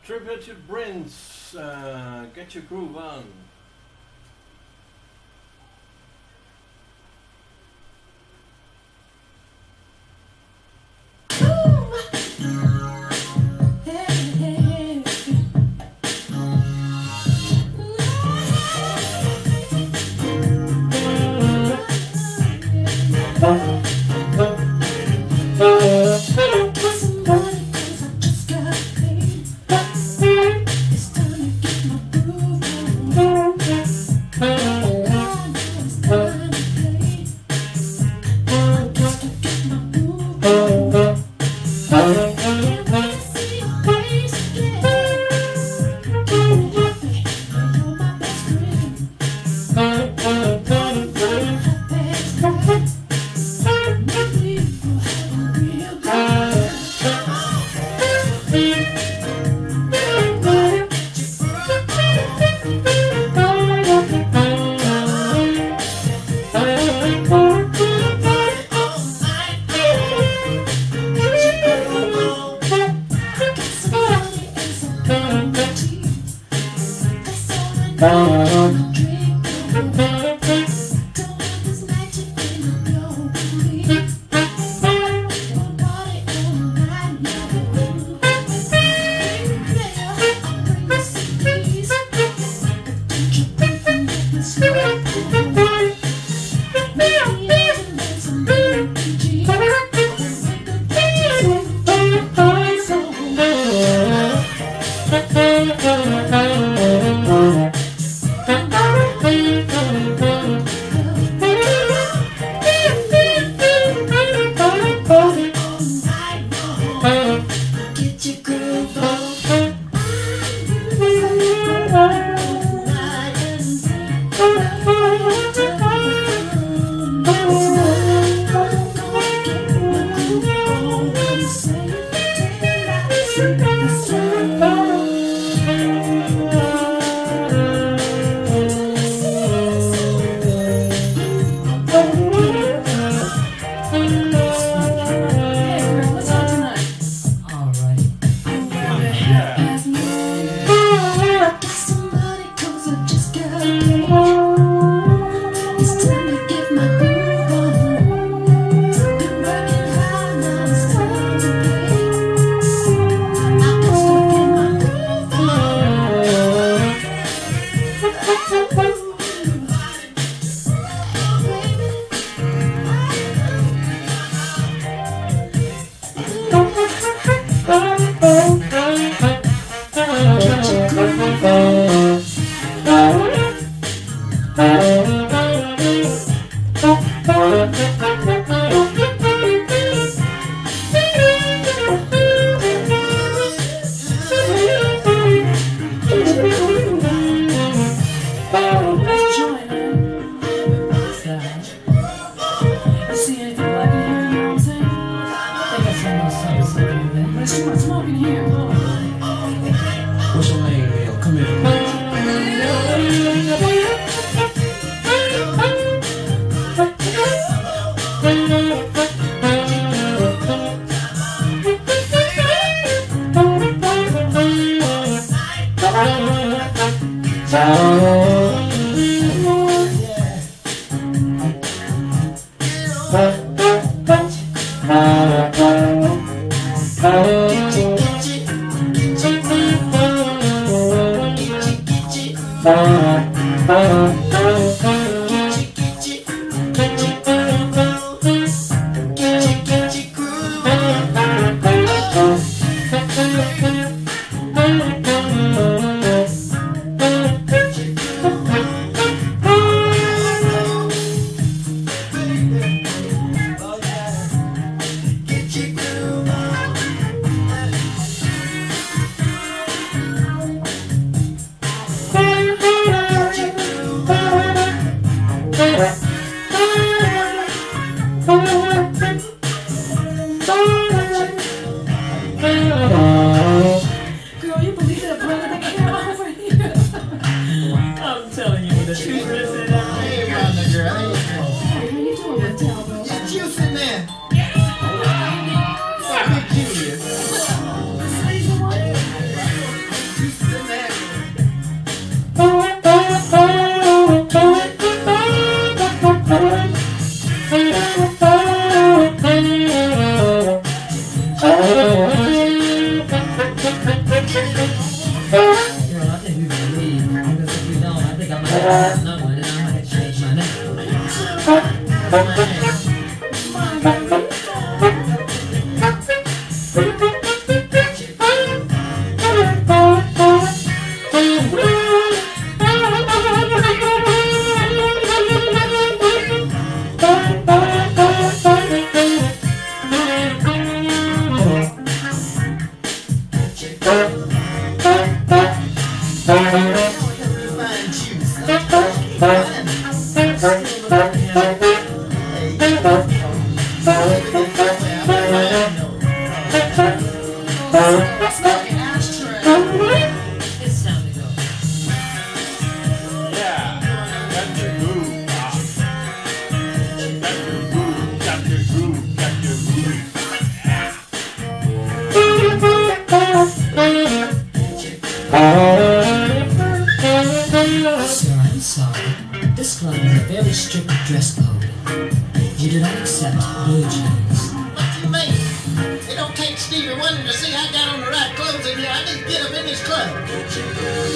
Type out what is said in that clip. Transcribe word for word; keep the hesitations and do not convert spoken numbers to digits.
Tribute to Prince, uh, Get Your Groove On. It's time to go. Yeah, got your groove, Bob. Got your groove, got your groove, got your groove. Sir, I'm sorry. This club has a very strict dress code. You do not accept blue jeans. What do you mean? It don't take Stevie Wonder to see I got on the right clothes in here. I need to get up in this club.